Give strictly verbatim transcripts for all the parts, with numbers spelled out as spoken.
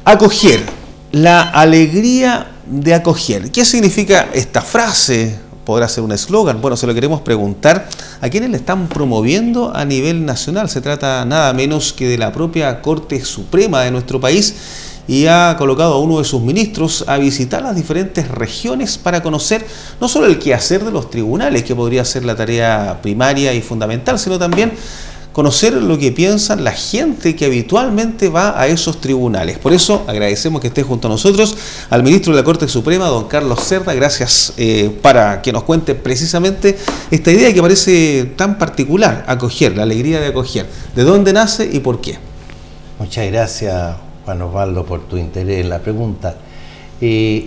Acoger, la alegría de acoger. ¿Qué significa esta frase? ¿Podrá ser un eslogan? Bueno, se lo queremos preguntar a quienes le están promoviendo a nivel nacional. Se trata nada menos que de la propia Corte Suprema de nuestro país y ha colocado a uno de sus ministros a visitar las diferentes regiones para conocer no solo el quehacer de los tribunales, que podría ser la tarea primaria y fundamental, sino también conocer lo que piensan la gente que habitualmente va a esos tribunales. Por eso agradecemos que esté junto a nosotros al ministro de la Corte Suprema, don Carlos Cerda. Gracias eh, para que nos cuente precisamente esta idea que parece tan particular, acoger, la alegría de acoger. ¿De dónde nace y por qué? Muchas gracias, Juan Osvaldo, por tu interés en la pregunta. Eh,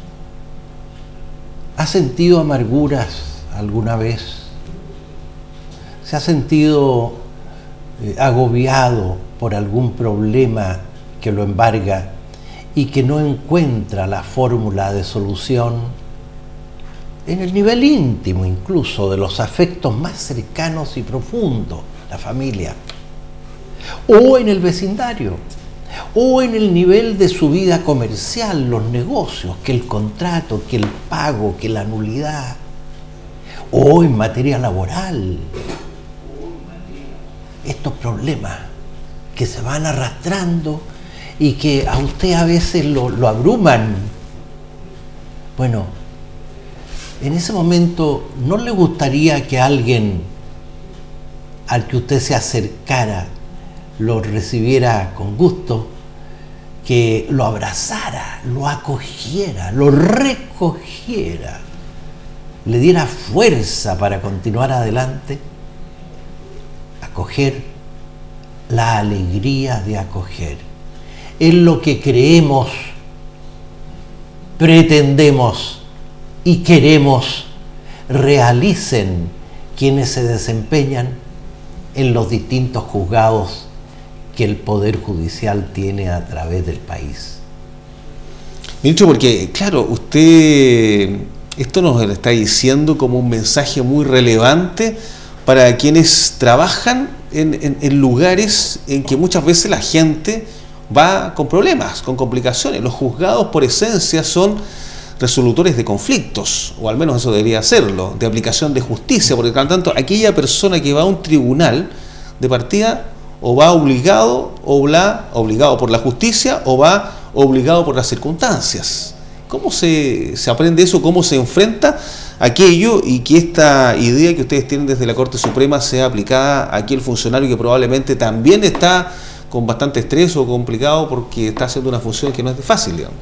¿Has sentido amarguras alguna vez? ¿Se ha sentido Eh, agobiado por algún problema que lo embarga y que no encuentra la fórmula de solución en el nivel íntimo incluso de los afectos más cercanos y profundos, la familia, o en el vecindario, o en el nivel de su vida comercial, los negocios, que el contrato, que el pago, que la nulidad, o en materia laboral? Estos problemas que se van arrastrando y que a usted a veces lo, lo abruman. Bueno, en ese momento, ¿no le gustaría que alguien al que usted se acercara lo recibiera con gusto, que lo abrazara, lo acogiera, lo recogiera, le diera fuerza para continuar adelante? Acoger, la alegría de acoger, es lo que creemos, pretendemos y queremos realicen quienes se desempeñan en los distintos juzgados que el Poder Judicial tiene a través del país. Ministro, porque claro, usted esto nos lo está diciendo como un mensaje muy relevante para quienes trabajan en, en, en lugares en que muchas veces la gente va con problemas, con complicaciones. Los juzgados por esencia son resolutores de conflictos, o al menos eso debería serlo, de aplicación de justicia, porque por lo tanto aquella persona que va a un tribunal de partida o va obligado, o va obligado por la justicia, o va obligado por las circunstancias. ¿Cómo se, se aprende eso? ¿Cómo se enfrenta aquello y que esta idea que ustedes tienen desde la Corte Suprema sea aplicada a aquel funcionario que probablemente también está con bastante estrés o complicado porque está haciendo una función que no es de fácil, digamos?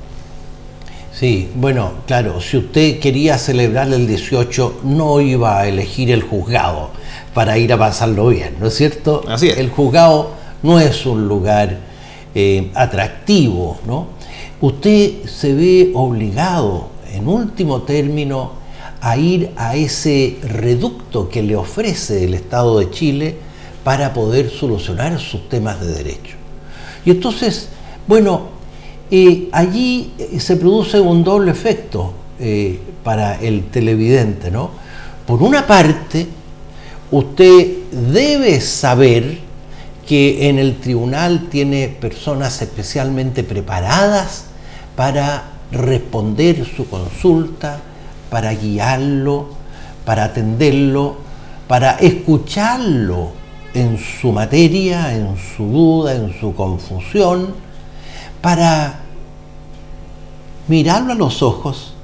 Sí, bueno, claro, si usted quería celebrar el dieciocho, no iba a elegir el juzgado para ir a pasarlo bien, ¿no es cierto? Así es. El juzgado no es un lugar eh, atractivo, ¿no? Usted se ve obligado, en último término, a ir a ese reducto que le ofrece el Estado de Chile para poder solucionar sus temas de derecho. Y entonces, bueno, eh, allí se produce un doble efecto eh, para el televidente, ¿no? Por una parte, usted debe saber que en el tribunal tiene personas especialmente preparadas para responder su consulta, para guiarlo, para atenderlo, para escucharlo en su materia, en su duda, en su confusión, para mirarlo a los ojos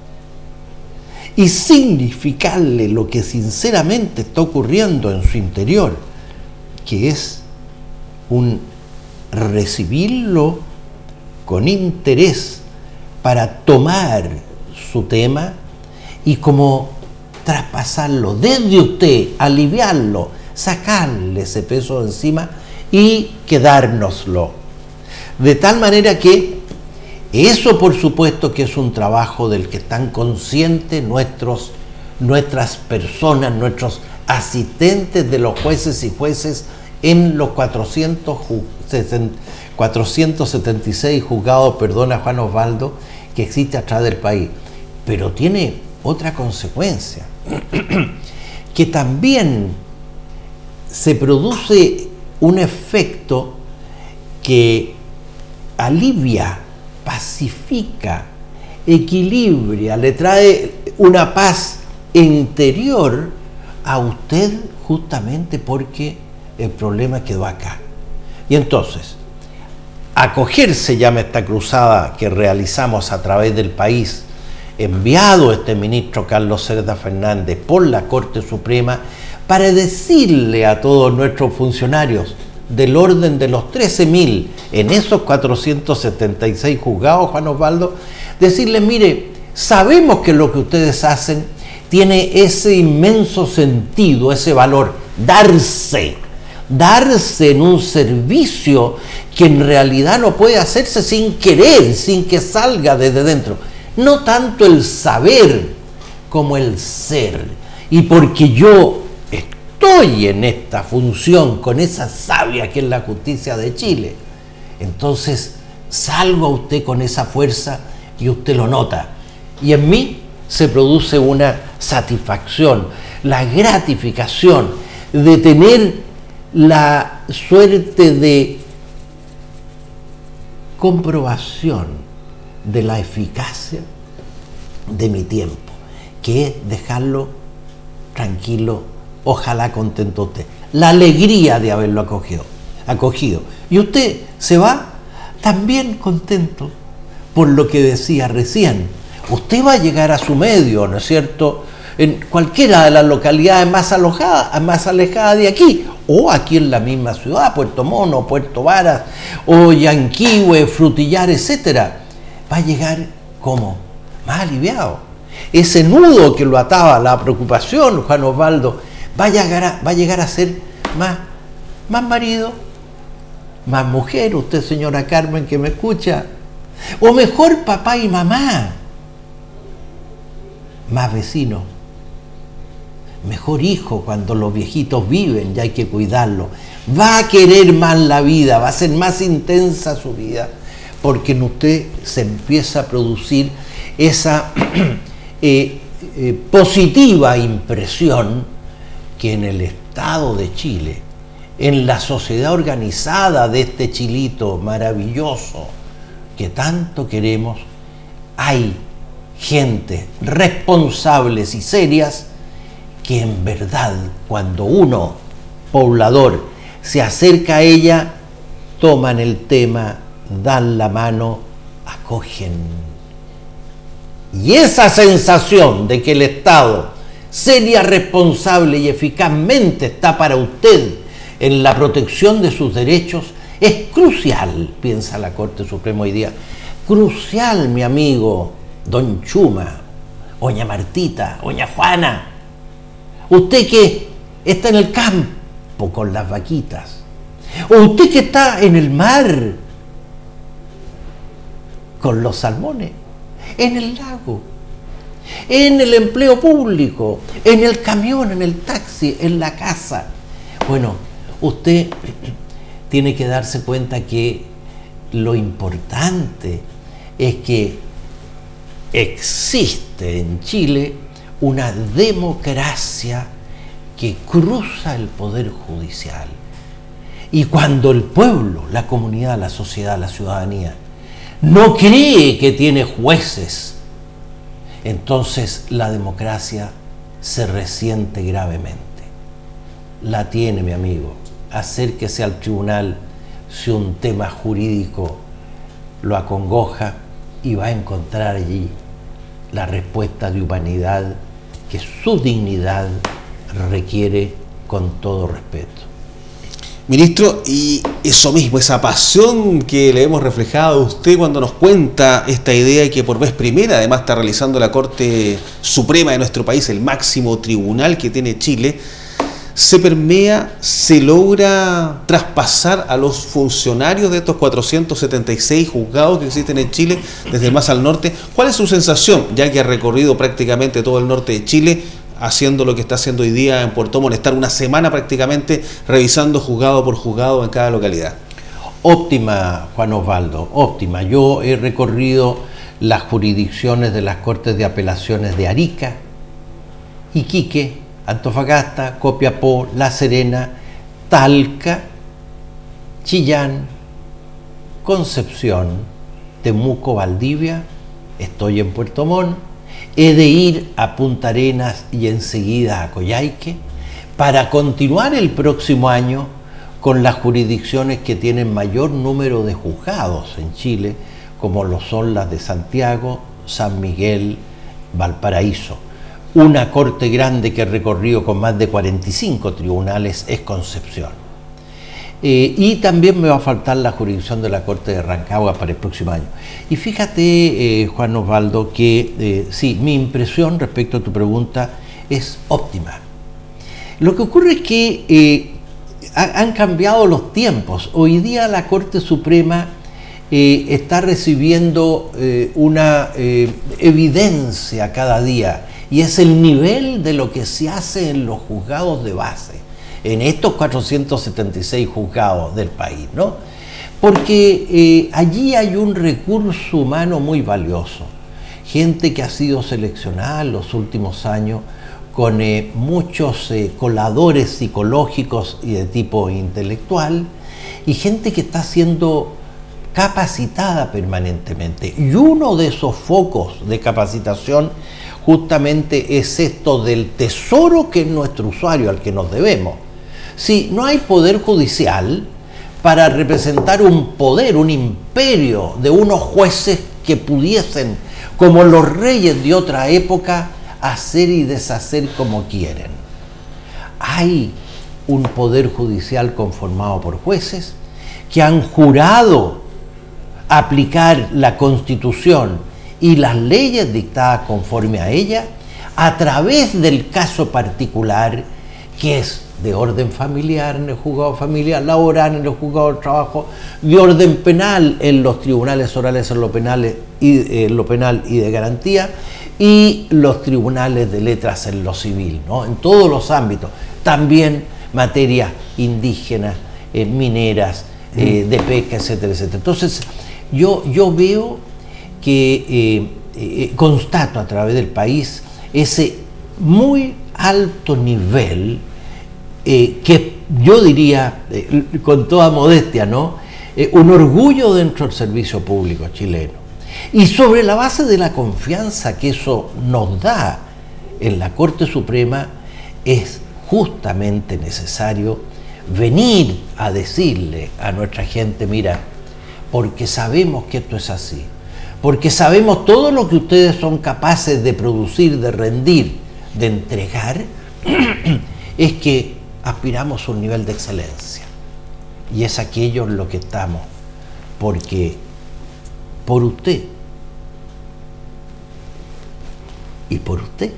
y significarle lo que sinceramente está ocurriendo en su interior, que es un recibirlo con interés para tomar su tema y como traspasarlo desde usted, aliviarlo, sacarle ese peso de encima y quedárnoslo. De tal manera que eso, por supuesto, que es un trabajo del que están conscientes nuestros, nuestras personas, nuestros asistentes de los jueces y jueces en los cuatrocientos setenta y seis juzgados, perdona Juan Osvaldo, que existe a través del país. Pero tiene otra consecuencia, que también se produce un efecto que alivia pacifica, equilibra, le trae una paz interior a usted, justamente porque el problema quedó acá. Y entonces, acoger se llama esta cruzada que realizamos a través del país, enviado este ministro Carlos Cerda Fernández por la Corte Suprema, para decirle a todos nuestros funcionarios del orden de los trece mil en esos cuatrocientos setenta y seis juzgados, Juan Osvaldo, decirles: mire, sabemos que lo que ustedes hacen tiene ese inmenso sentido, ese valor, darse, darse en un servicio que en realidad no puede hacerse sin querer, sin que salga desde dentro. No tanto el saber como el ser. Y porque yo estoy en esta función con esa savia que es la justicia de Chile, entonces salgo a usted con esa fuerza y usted lo nota. Y en mí se produce una satisfacción, la gratificación de tener la suerte de comprobación de la eficacia de mi tiempo, que es dejarlo tranquilo, ojalá contento usted, la alegría de haberlo acogido, acogido. Y usted se va también contento por lo que decía recién. Usted va a llegar a su medio, ¿no es cierto?, en cualquiera de las localidades más alojadas, más alejadas de aquí, o aquí en la misma ciudad, Puerto Mono, Puerto Varas, o Yanquihue, Frutillar, etcétera. Va a llegar como más aliviado. Ese nudo que lo ataba a la preocupación, Juan Osvaldo, va a llegar a, va a, llegar a ser más, más marido, más mujer, usted, señora Carmen, que me escucha, o mejor papá y mamá, más vecino, mejor hijo cuando los viejitos viven y hay que cuidarlos. Va a querer más la vida, va a ser más intensa su vida, porque en usted se empieza a producir esa eh, eh, positiva impresión que en el Estado de Chile, en la sociedad organizada de este Chilito maravilloso que tanto queremos, hay gente responsables y serias que en verdad, cuando uno, poblador, se acerca a ella, toman el tema, dan la mano, acogen. Y esa sensación de que el Estado, seria, responsable y eficazmente está para usted en la protección de sus derechos, es crucial, piensa la Corte Suprema hoy día. Crucial, mi amigo don Chuma, doña Martita, doña Juana. Usted que está en el campo con las vaquitas, o usted que está en el mar con los salmones, en el lago, en el empleo público, en el camión, en el taxi, en la casa. Bueno, usted tiene que darse cuenta que lo importante es que existe en Chile una democracia que cruza el poder judicial. Y cuando el pueblo, la comunidad, la sociedad, la ciudadanía no cree que tiene jueces, entonces la democracia se resiente gravemente. La tiene, mi amigo. Acérquese al tribunal si un tema jurídico lo acongoja y va a encontrar allí la respuesta de humanidad que su dignidad requiere, con todo respeto. Ministro, y eso mismo, esa pasión que le hemos reflejado a usted cuando nos cuenta esta idea que por vez primera además está realizando la Corte Suprema de nuestro país, el máximo tribunal que tiene Chile, se permea, se logra traspasar a los funcionarios de estos cuatrocientos setenta y seis juzgados que existen en Chile, desde el más al norte. ¿Cuál es su sensación, ya que ha recorrido prácticamente todo el norte de Chile, haciendo lo que está haciendo hoy día en Puerto Montt, estar una semana prácticamente revisando juzgado por juzgado en cada localidad? Óptima, Juan Osvaldo, óptima. Yo he recorrido las jurisdicciones de las Cortes de Apelaciones de Arica, Iquique, Antofagasta, Copiapó, La Serena, Talca, Chillán, Concepción, Temuco, Valdivia, estoy en Puerto Montt, he de ir a Punta Arenas y enseguida a Coyhaique para continuar el próximo año con las jurisdicciones que tienen mayor número de juzgados en Chile, como lo son las de Santiago, San Miguel, Valparaíso. Una corte grande que he recorrido con más de cuarenta y cinco tribunales es Concepción. Eh, y también me va a faltar la jurisdicción de la Corte de Rancagua para el próximo año. Y fíjate, eh, Juan Osvaldo, que eh, sí, mi impresión respecto a tu pregunta es óptima. Lo que ocurre es que eh, ha, han cambiado los tiempos. Hoy día la Corte Suprema eh, está recibiendo eh, una eh, evidencia cada día, y es el nivel de lo que se hace en los juzgados de base, en estos cuatrocientos setenta y seis juzgados del país, ¿no? Porque eh, allí hay un recurso humano muy valioso, gente que ha sido seleccionada en los últimos años con eh, muchos eh, coladores psicológicos y de tipo intelectual, y gente que está siendo capacitada permanentemente. Y uno de esos focos de capacitación justamente es esto del tesoro que es nuestro usuario, al que nos debemos. Si no hay poder judicial para representar un poder, un imperio de unos jueces que pudiesen, como los reyes de otra época, hacer y deshacer como quieren. Hay un poder judicial conformado por jueces que han jurado aplicar la Constitución y las leyes dictadas conforme a ella a través del caso particular, que es de orden familiar en el juzgado familiar, laboral en el juzgado de trabajo, de orden penal en los tribunales orales en lo penal y, eh, lo penal y de garantía, y los tribunales de letras en lo civil, ¿no? En todos los ámbitos, también materias indígenas, eh, mineras, eh, de pesca, etcétera, etcétera. Entonces, yo, yo veo que eh, eh, constato a través del país ese muy alto nivel, eh, que yo diría, eh, con toda modestia, ¿no? Eh, un orgullo dentro del servicio público chileno. Y sobre la base de la confianza que eso nos da en la Corte Suprema, es justamente necesario venir a decirle a nuestra gente: mira, porque sabemos que esto es así, porque sabemos todo lo que ustedes son capaces de producir, de rendir, de entregar, es que aspiramos a un nivel de excelencia. Y es aquello en lo que estamos, porque por usted y por usted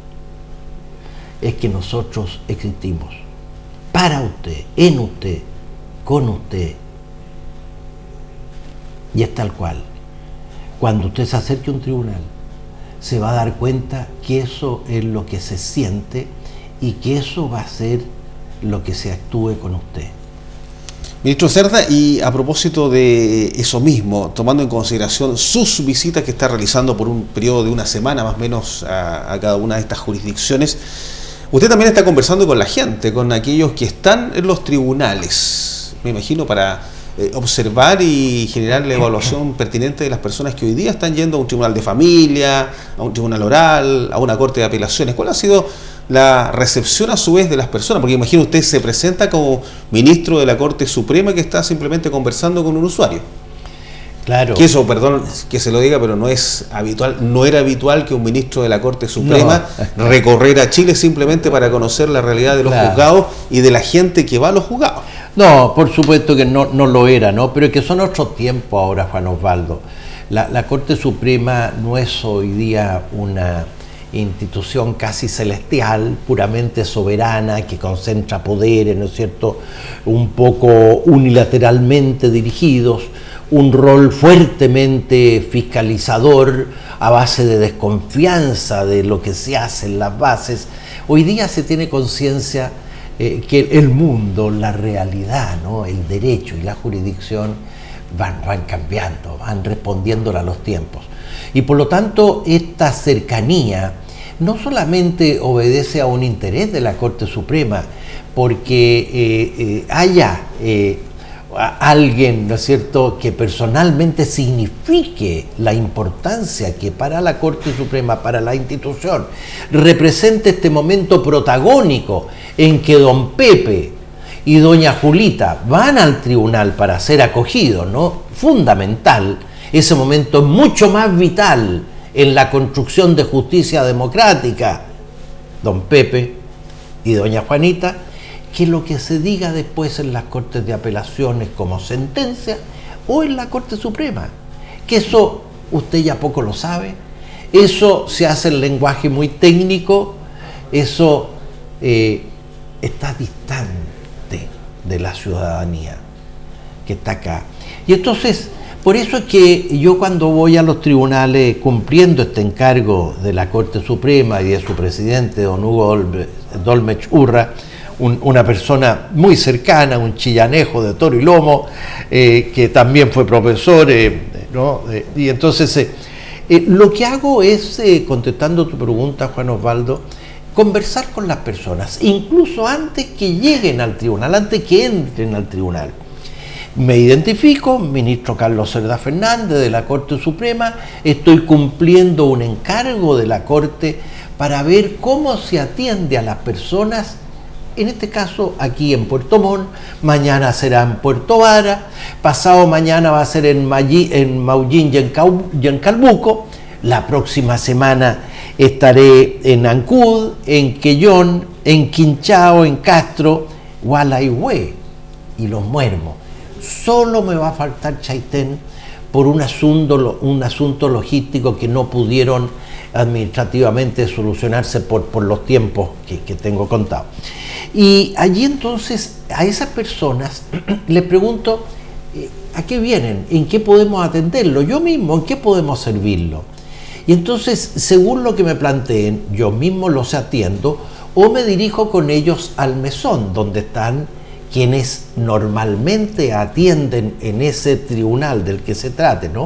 es que nosotros existimos. Para usted, en usted, con usted. Y es tal cual. Cuando usted se acerque a un tribunal, se va a dar cuenta que eso es lo que se siente y que eso va a ser lo que se actúe con usted. Ministro Cerda, y a propósito de eso mismo, tomando en consideración sus visitas que está realizando por un periodo de una semana más o menos a, a cada una de estas jurisdicciones, usted también está conversando con la gente, con aquellos que están en los tribunales, me imagino, para eh, observar y generar la evaluación pertinente de las personas que hoy día están yendo a un tribunal de familia, a un tribunal oral, a una corte de apelaciones. ¿Cuál ha sido la recepción a su vez de las personas? Porque imagino usted se presenta como ministro de la Corte Suprema que está simplemente conversando con un usuario. Claro. Que eso, perdón que se lo diga, pero no es habitual, no era habitual que un ministro de la Corte Suprema no. recorriera Chile simplemente para conocer la realidad de los claro. juzgados y de la gente que va a los juzgados. No, por supuesto que no, no lo era, ¿no? Pero es que son otros tiempos ahora, Juan Osvaldo. La, la Corte Suprema no es hoy día una institución casi celestial, puramente soberana, que concentra poderes, ¿no es cierto?, un poco unilateralmente dirigidos, un rol fuertemente fiscalizador a base de desconfianza de lo que se hace en las bases. Hoy día se tiene conciencia eh, que el mundo, la realidad, ¿no?, el derecho y la jurisdicción van, van cambiando, van respondiéndole a los tiempos. Y por lo tanto, esta cercanía no solamente obedece a un interés de la Corte Suprema, porque eh, eh, haya eh, a alguien, ¿no es cierto?, que personalmente signifique la importancia que para la Corte Suprema, para la institución, represente este momento protagónico en que don Pepe y doña Julita van al tribunal para ser acogidos, ¿no? Fundamental, ese momento es mucho más vital en la construcción de justicia democrática, don Pepe y doña Juanita, que lo que se diga después en las Cortes de Apelaciones como sentencia o en la Corte Suprema, que eso usted ya poco lo sabe, eso se hace en lenguaje muy técnico, eso eh, está distante de la ciudadanía que está acá. Y entonces, por eso es que yo cuando voy a los tribunales cumpliendo este encargo de la Corte Suprema y de su presidente, don Hugo Dolmech Urra, Un, una persona muy cercana, un chillanejo de toro y lomo, eh, que también fue profesor, eh, ¿no? Eh, y entonces eh, eh, lo que hago es, eh, contestando tu pregunta, Juan Osvaldo, conversar con las personas, incluso antes que lleguen al tribunal, antes que entren al tribunal. Me identifico, ministro Carlos Cerda Fernández de la Corte Suprema, estoy cumpliendo un encargo de la Corte para ver cómo se atiende a las personas. En este caso, aquí en Puerto Montt, mañana será en Puerto Vara, pasado mañana va a ser en, Mallí, en Maullín y en, Cau, y en Calbuco, la próxima semana estaré en Ancud, en Quellón, en Quinchao, en Castro, Gualeguaychú y Los Muermos. Solo me va a faltar Chaitén por un asunto, un asunto logístico que no pudieron administrativamente solucionarse por, por los tiempos que, que tengo contado. Y allí entonces a esas personas les pregunto eh, ¿a qué vienen? ¿En qué podemos atenderlo? Yo mismo, ¿en qué podemos servirlo? Y entonces, según lo que me planteen, yo mismo los atiendo o me dirijo con ellos al mesón, donde están quienes normalmente atienden en ese tribunal del que se trate, ¿no?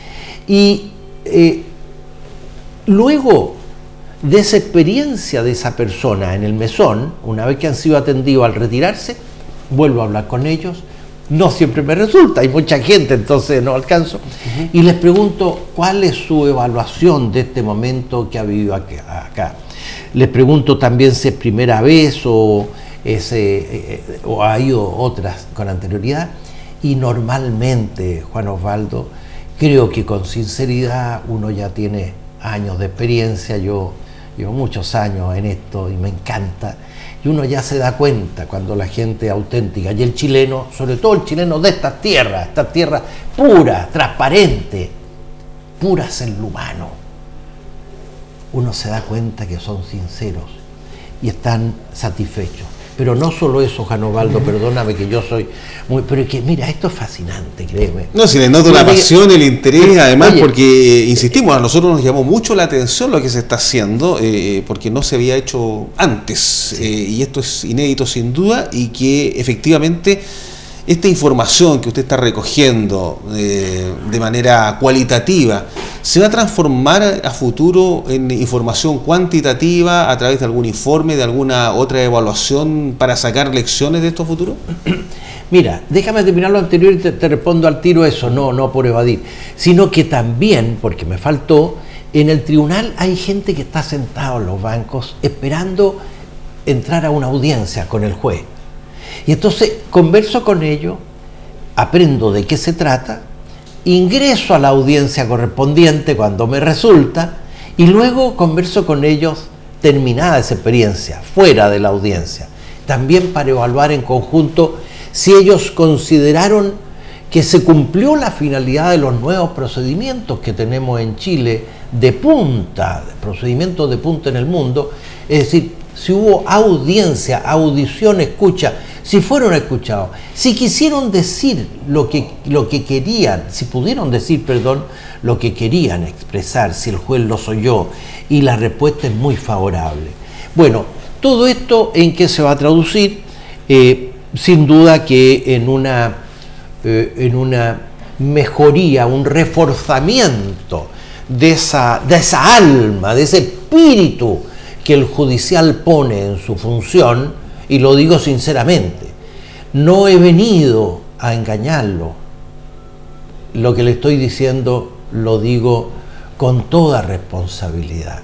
Y eh, luego de esa experiencia de esa persona en el mesón, una vez que han sido atendidos al retirarse, vuelvo a hablar con ellos, no siempre me resulta, hay mucha gente, entonces no alcanzo, uh-huh. Y les pregunto cuál es su evaluación de este momento que ha vivido acá. Les pregunto también si es primera vez o, es, eh, o ha ido otras con anterioridad, y normalmente, Juan Osvaldo, creo que con sinceridad uno ya tiene años de experiencia, yo llevo muchos años en esto y me encanta, y uno ya se da cuenta cuando la gente es auténtica, y el chileno, sobre todo el chileno de estas tierras, estas tierras puras, transparentes, puras en lo humano, uno se da cuenta que son sinceros y están satisfechos. Pero no solo eso, Juan Osvaldo, perdóname que yo soy muy... Pero es que, mira, esto es fascinante, créeme. No, si les noto la pasión, el interés, además, oye, porque, insistimos, a nosotros nos llamó mucho la atención lo que se está haciendo, eh, porque no se había hecho antes, sí. eh, y esto es inédito sin duda, y que efectivamente esta información que usted está recogiendo eh, de manera cualitativa, ¿se va a transformar a futuro en información cuantitativa a través de algún informe, de alguna otra evaluación para sacar lecciones de estos futuros? Mira, déjame terminar lo anterior y te, te respondo al tiro eso, no, no por evadir, sino que también, porque me faltó, en el tribunal hay gente que está sentado en los bancos esperando entrar a una audiencia con el juez. Y entonces converso con ellos, aprendo de qué se trata, ingreso a la audiencia correspondiente cuando me resulta y luego converso con ellos terminada esa experiencia, fuera de la audiencia. También para evaluar en conjunto si ellos consideraron que se cumplió la finalidad de los nuevos procedimientos que tenemos en Chile de punta, procedimientos de punta en el mundo, es decir, si hubo audiencia, audición, escucha, si fueron escuchados, si quisieron decir lo que, lo que querían, si pudieron decir, perdón, lo que querían expresar, si el juez los oyó, y la respuesta es muy favorable. Bueno, todo esto ¿en qué se va a traducir? Eh, sin duda que en una, eh, en una mejoría, un reforzamiento de esa, de esa alma, de ese espíritu que el judicial pone en su función. Y lo digo sinceramente, no he venido a engañarlo. Lo que le estoy diciendo lo digo con toda responsabilidad.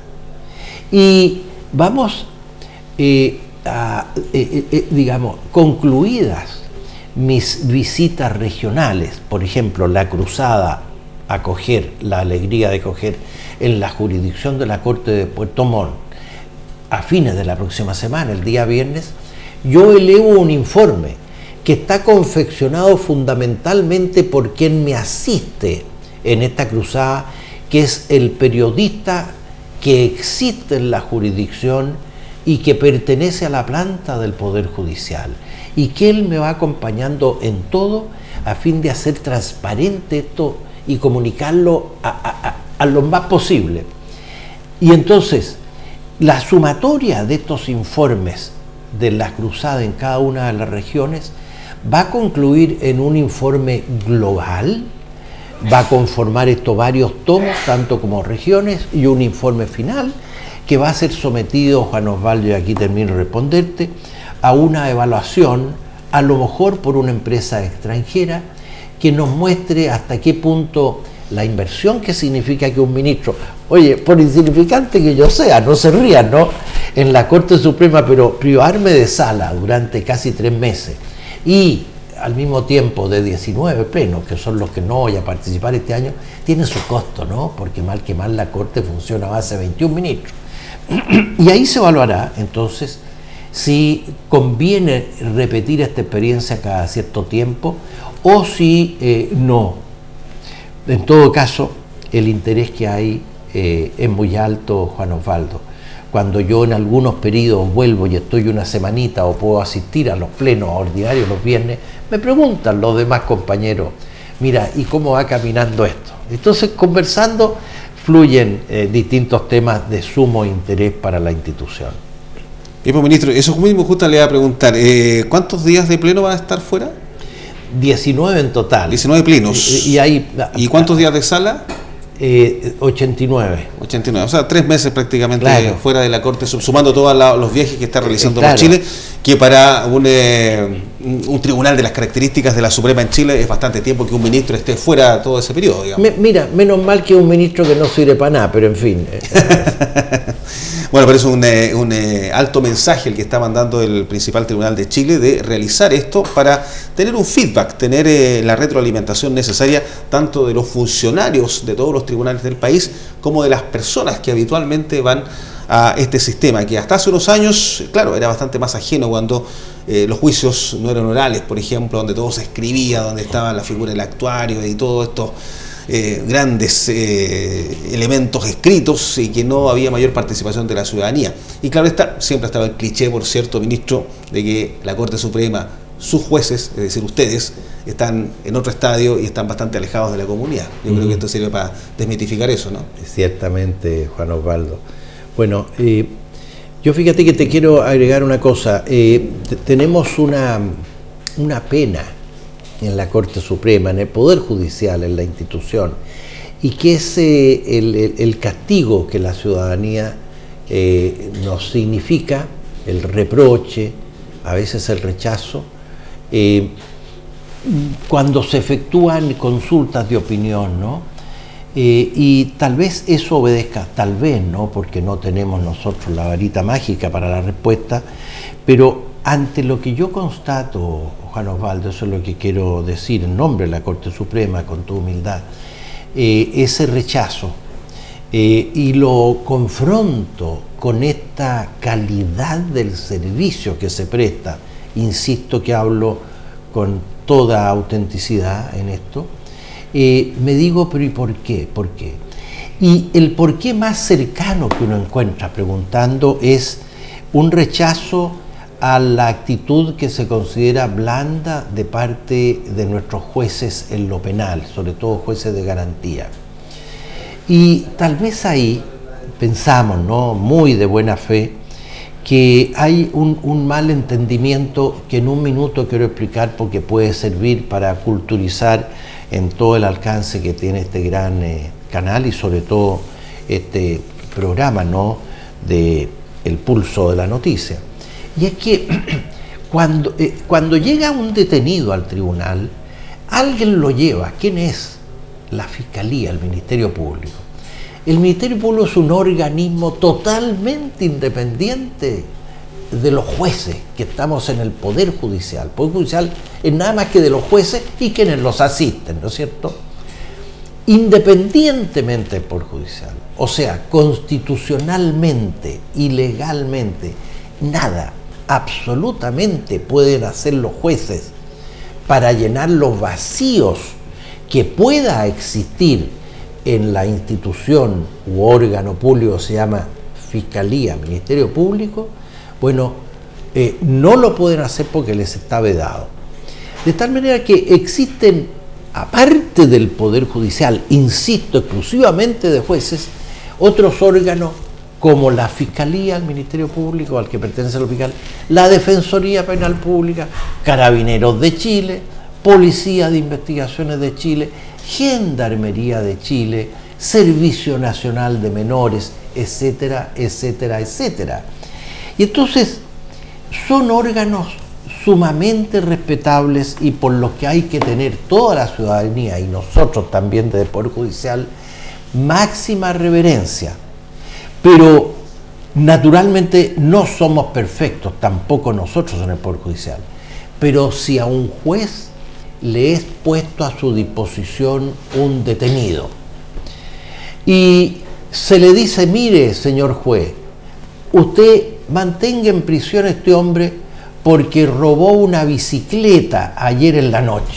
Y vamos, eh, a, eh, eh, digamos, concluidas mis visitas regionales, por ejemplo, la cruzada a coger, la alegría de coger en la jurisdicción de la Corte de Puerto Montt a fines de la próxima semana, el día viernes, yo elevo un informe que está confeccionado fundamentalmente por quien me asiste en esta cruzada, que es el periodista que existe en la jurisdicción y que pertenece a la planta del Poder Judicial, y que él me va acompañando en todo a fin de hacer transparente esto y comunicarlo a, a, a, a lo más posible. Y entonces, la sumatoria de estos informes de la cruzada en cada una de las regiones va a concluir en un informe global, va a conformar estos varios tomos, tanto como regiones, y un informe final que va a ser sometido, Juan Osvaldo, y aquí termino de responderte, a una evaluación, a lo mejor por una empresa extranjera, que nos muestre hasta qué punto la inversión que significa que un ministro, oye, por insignificante que yo sea, no se rían, ¿no?, en la Corte Suprema, pero privarme de sala durante casi tres meses y al mismo tiempo de diecinueve plenos, que son los que no voy a participar este año, tiene su costo, ¿no?, porque mal que mal la Corte funciona a base de veintiún ministros. Y ahí se evaluará entonces si conviene repetir esta experiencia cada cierto tiempo o si eh, no. En todo caso, el interés que hay eh, es muy alto, Juan Osvaldo. Cuando yo en algunos periodos vuelvo y estoy una semanita o puedo asistir a los plenos ordinarios los viernes, me preguntan los demás compañeros, mira, ¿y cómo va caminando esto? Entonces, conversando, fluyen eh, distintos temas de sumo interés para la institución. Y pues, ministro, eso mismo justo le iba a preguntar, eh, ¿cuántos días de pleno van a estar fuera? diecinueve en total. diecinueve plenos. Y, y, hay, ¿Y cuántos días de sala? Eh, ochenta y nueve. ochenta y nueve, o sea, tres meses prácticamente, claro, fuera de la Corte, sumando todos los viajes que está realizando, claro, por Chile, que para un, eh, un tribunal de las características de la Suprema en Chile es bastante tiempo que un ministro esté fuera todo ese periodo, digamos. Me, mira, menos mal que un ministro que no sirve para nada, pero en fin. Bueno, pero es un, eh, un eh, alto mensaje el que está mandando el principal tribunal de Chile de realizar esto para tener un feedback, tener eh, la retroalimentación necesaria tanto de los funcionarios de todos los tribunales del país como de las personas que habitualmente van a este sistema, que hasta hace unos años, claro, era bastante más ajeno cuando eh, los juicios no eran orales, por ejemplo, donde todo se escribía, donde estaba la figura del actuario y todo esto. Eh, grandes eh, elementos escritos y que no había mayor participación de la ciudadanía. Y claro está, siempre estaba el cliché, por cierto, ministro, de que la Corte Suprema, sus jueces, es decir, ustedes, están en otro estadio y están bastante alejados de la comunidad. Yo mm. creo que esto sirve para desmitificar eso, ¿no? Ciertamente, Juan Osvaldo. Bueno, eh, yo fíjate que te quiero agregar una cosa. Eh, tenemos una, una pena en la Corte Suprema, en el Poder Judicial, en la institución, y que es eh, el, el, el castigo que la ciudadanía eh, nos significa, el reproche, a veces el rechazo, eh, cuando se efectúan consultas de opinión, ¿no? Eh, y tal vez eso obedezca, tal vez, ¿no?, porque no tenemos nosotros la varita mágica para la respuesta, pero ante lo que yo constato, Juan Osvaldo, eso es lo que quiero decir en nombre de la Corte Suprema, con tu humildad, eh, ese rechazo, eh, y lo confronto con esta calidad del servicio que se presta, insisto que hablo con toda autenticidad en esto, eh, me digo, pero ¿y por qué? ¿Por qué? Y el por qué más cercano que uno encuentra preguntando es un rechazo a la actitud que se considera blanda de parte de nuestros jueces en lo penal, sobre todo jueces de garantía. Y tal vez ahí pensamos, ¿no?, muy de buena fe, que hay un, un mal entendimiento que en un minuto quiero explicar porque puede servir para culturizar en todo el alcance que tiene este gran eh, canal y sobre todo este programa, ¿no?, de El Pulso de la Noticia. Y es que cuando, eh, cuando llega un detenido al tribunal, alguien lo lleva. ¿Quién es? La Fiscalía, el Ministerio Público. El Ministerio Público es un organismo totalmente independiente de los jueces, que estamos en el Poder Judicial. El Poder Judicial es nada más que de los jueces y quienes los asisten, ¿no es cierto? Independientemente del Poder Judicial, o sea, constitucionalmente y legalmente, nada, absolutamente pueden hacer los jueces para llenar los vacíos que pueda existir en la institución u órgano público, se llama Fiscalía, Ministerio Público. Bueno, eh, no lo pueden hacer porque les está vedado. De tal manera que existen, aparte del Poder Judicial, insisto, exclusivamente de jueces, otros órganos como la Fiscalía, el Ministerio Público al que pertenece el fiscal, la Defensoría Penal Pública, Carabineros de Chile, Policía de Investigaciones de Chile, Gendarmería de Chile, Servicio Nacional de Menores, etcétera, etcétera, etcétera. Y entonces son órganos sumamente respetables y por los que hay que tener toda la ciudadanía y nosotros también desde el Poder Judicial máxima reverencia. Pero naturalmente no somos perfectos, tampoco nosotros en el Poder Judicial. Pero si a un juez le es puesto a su disposición un detenido y se le dice, mire, señor juez, usted mantenga en prisión a este hombre porque robó una bicicleta ayer en la noche.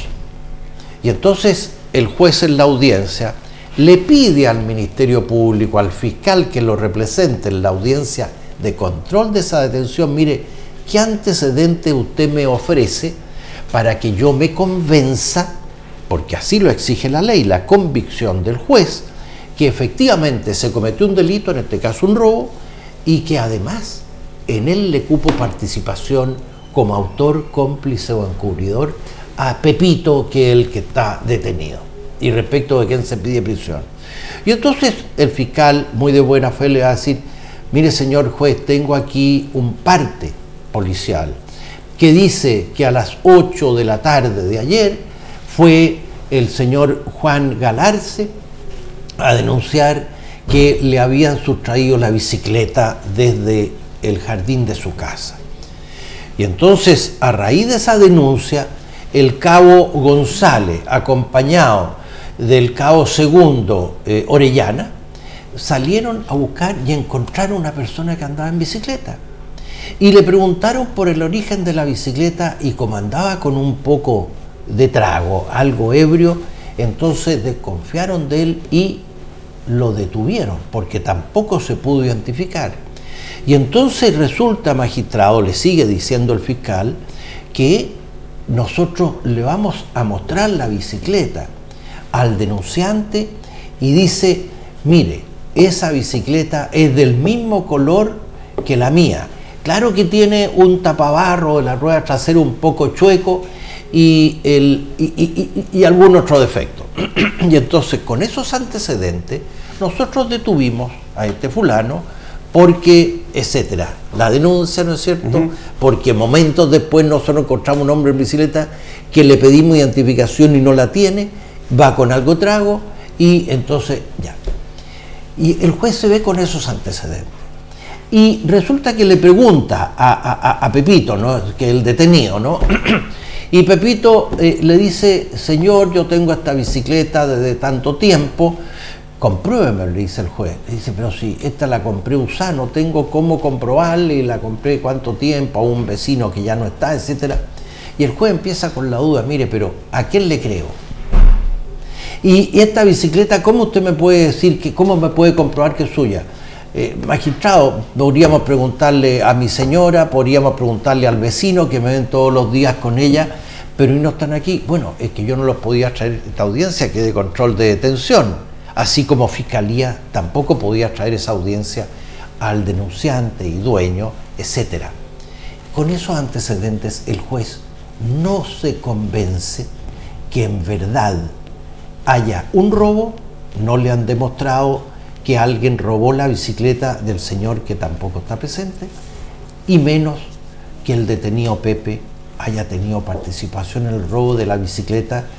Y entonces el juez en la audiencia le pide al Ministerio Público, al fiscal que lo represente en la audiencia de control de esa detención, mire, ¿qué antecedente usted me ofrece para que yo me convenza, porque así lo exige la ley, la convicción del juez, que efectivamente se cometió un delito, en este caso un robo, y que además en él le cupo participación como autor, cómplice o encubridor a Pepito, que es el que está detenido, y respecto de quien se pide prisión. Y entonces el fiscal, muy de buena fe, le va a decir, mire señor juez, tengo aquí un parte policial que dice que a las ocho de la tarde de ayer fue el señor Juan Galarce a denunciar que le habían sustraído la bicicleta desde el jardín de su casa. Y entonces, a raíz de esa denuncia, el cabo González, acompañado del cabo segundo eh, Orellana, salieron a buscar y encontraron una persona que andaba en bicicleta. Y le preguntaron por el origen de la bicicleta y como andaba con un poco de trago, algo ebrio, entonces desconfiaron de él y lo detuvieron porque tampoco se pudo identificar. Y entonces resulta, magistrado, le sigue diciendo el fiscal, que nosotros le vamos a mostrar la bicicleta al denunciante y dice, mire, esa bicicleta es del mismo color que la mía. Claro que tiene un tapabarro de la rueda trasera un poco chueco y, el, y, y, y, y algún otro defecto. Y entonces con esos antecedentes nosotros detuvimos a este fulano porque, etcétera, la denuncia, ¿no es cierto? Uh-huh. Porque momentos después nosotros encontramos un hombre en bicicleta que le pedimos identificación y no la tiene, va con algo trago y entonces ya. Y el juez se ve con esos antecedentes. Y resulta que le pregunta a, a, a Pepito, ¿no? Que es el detenido, ¿no? Y Pepito eh, le dice, señor, yo tengo esta bicicleta desde tanto tiempo, compruébeme, le dice el juez. Le dice, pero si esta la compré usada, no tengo cómo comprobarle, y la compré cuánto tiempo, a un vecino que ya no está, etcétera. Y el juez empieza con la duda, mire, pero ¿a quién le creo? Y, y esta bicicleta, ¿cómo usted me puede decir, que cómo me puede comprobar que es suya? Eh, magistrado, podríamos preguntarle a mi señora, podríamos preguntarle al vecino que me ven todos los días con ella, pero no están aquí. Bueno, es que yo no los podía traer a esta audiencia que es de control de detención, así como fiscalía tampoco podía traer esa audiencia al denunciante y dueño, etcétera. Con esos antecedentes el juez no se convence que en verdad haya un robo, no le han demostrado que alguien robó la bicicleta del señor que tampoco está presente, y menos que el detenido Pepe haya tenido participación en el robo de la bicicleta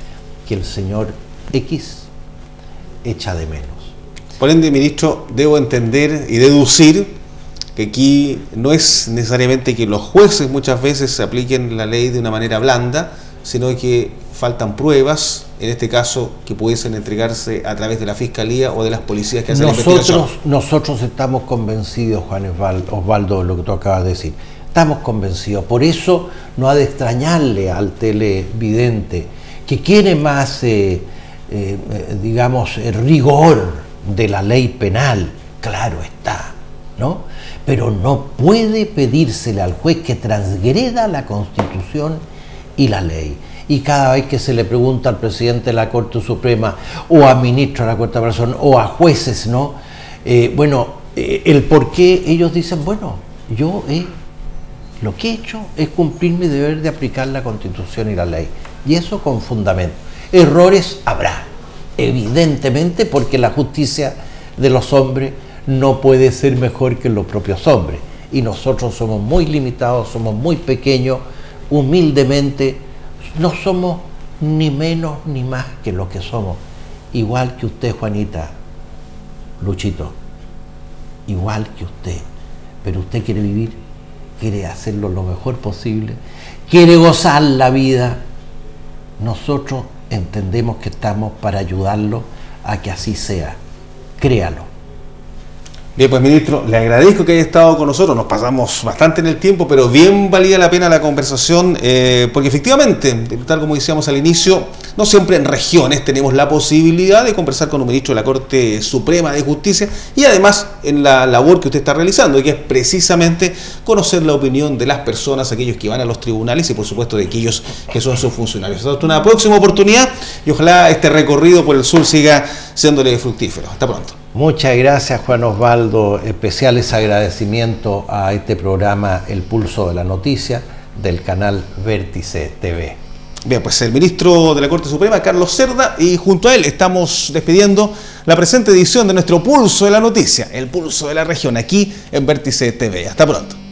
que el señor X echa de menos. Por ende, ministro, debo entender y deducir que aquí no es necesariamente que los jueces muchas veces se apliquen la ley de una manera blanda, sino que faltan pruebas, en este caso, que pudiesen entregarse a través de la Fiscalía o de las policías que hacen la investigación. Nosotros estamos convencidos, Juan Osvaldo, de lo que tú acabas de decir. Estamos convencidos. Por eso no ha de extrañarle al televidente que quiere más, eh, eh, digamos, rigor de la ley penal. Claro está, ¿no? Pero no puede pedírsele al juez que transgreda la Constitución y la ley. Y cada vez que se le pregunta al presidente de la Corte Suprema o a ministros de la Cuarta Persona o a jueces, ¿no? Eh, bueno, eh, el por qué ellos dicen, bueno, yo he, lo que he hecho es cumplir mi deber de aplicar la Constitución y la ley. Y eso con fundamento. Errores habrá, evidentemente, porque la justicia de los hombres no puede ser mejor que los propios hombres. Y nosotros somos muy limitados, somos muy pequeños, humildemente, no somos ni menos ni más que lo que somos. Igual que usted, Juanita, Luchito, igual que usted. Pero usted quiere vivir, quiere hacerlo lo mejor posible, quiere gozar la vida. Nosotros entendemos que estamos para ayudarlo a que así sea. Créalo. Bien, pues ministro, le agradezco que haya estado con nosotros, nos pasamos bastante en el tiempo, pero bien valía la pena la conversación, eh, porque efectivamente, tal como decíamos al inicio, no siempre en regiones tenemos la posibilidad de conversar con un ministro de la Corte Suprema de Justicia y además en la labor que usted está realizando, que es precisamente conocer la opinión de las personas, aquellos que van a los tribunales y por supuesto de aquellos que son sus funcionarios. Hasta una próxima oportunidad y ojalá este recorrido por el sur siga siéndole fructífero. Hasta pronto. Muchas gracias, Juan Osvaldo. Especiales agradecimientos a este programa El Pulso de la Noticia del canal Vértice T V. Bien, pues el ministro de la Corte Suprema, Carlos Cerda, y junto a él estamos despidiendo la presente edición de nuestro Pulso de la Noticia, el Pulso de la Región, aquí en Vértice T V. Hasta pronto.